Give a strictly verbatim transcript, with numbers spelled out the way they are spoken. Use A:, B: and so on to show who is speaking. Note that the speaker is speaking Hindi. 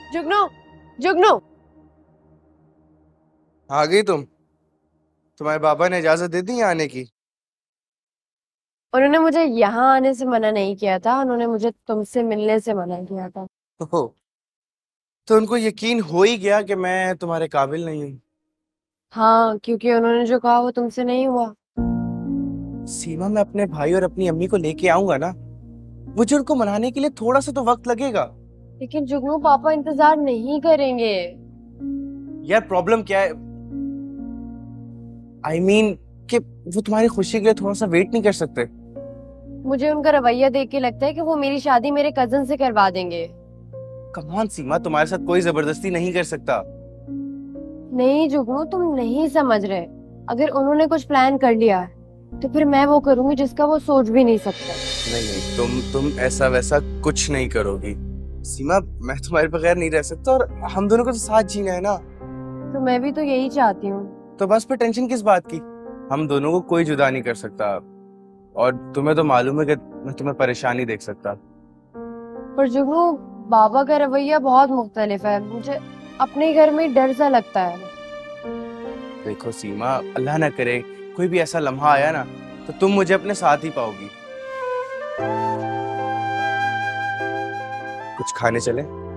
A: जुगनू, जुगनू।
B: आ गई तुम? तुम्हारे बाबा ने इजाजत दे दी आने की?
A: उन्होंने मुझे यहाँ आने से मना नहीं किया था, उन्होंने मुझे तुमसे मिलने से मना किया था।
B: ओहो, तो उनको यकीन हो ही गया कि मैं तुम्हारे काबिल नहीं हूँ।
A: हाँ, क्योंकि उन्होंने जो कहा वो तुमसे नहीं हुआ।
B: सीमा, मैं अपने भाई और अपनी अम्मी को लेके आऊंगा ना। मुझे उनको मनाने के लिए थोड़ा सा तो वक्त लगेगा।
A: लेकिन जुगनू, पापा इंतजार नहीं करेंगे।
B: यार, प्रॉब्लम क्या है? आई I मीन mean, कि वो तुम्हारी खुशी के लिए थोड़ा सा वेट नहीं कर सकते?
A: मुझे उनका रवैया देख के लगता है कि वो मेरी शादी मेरे कजन से करवा देंगे।
B: कम ऑन सीमा, तुम्हारे साथ कोई जबरदस्ती नहीं कर सकता।
A: नहीं जुगनू, तुम नहीं समझ रहे। अगर उन्होंने कुछ प्लान कर लिया है तो फिर मैं वो करूंगी जिसका वो सोच भी नहीं सकते।
B: नहीं नहीं, तुम तुम ऐसा वैसा कुछ नहीं करोगी। सीमा, मैं तुम्हारे बगैर नहीं रह सकता और हम दोनों को तो साथ जीना है ना।
A: तो मैं भी तो यही चाहती हूँ।
B: तो बस फिर टेंशन किस बात की? हम दोनों को कोई जुदा नहीं कर सकता। और तुम्हें तो मालूम है कि मैं तुम्हें परेशानी देख सकता।
A: पर जुगनू, बाबा का रवैया बहुत मुख्तलिफ है। मुझे अपने घर में डर सा लगता है।
B: देखो सीमा, अल्लाह ना करे कोई भी ऐसा लम्हा आया ना, तो तुम मुझे अपने साथ ही पाओगी। कुछ खाने चले?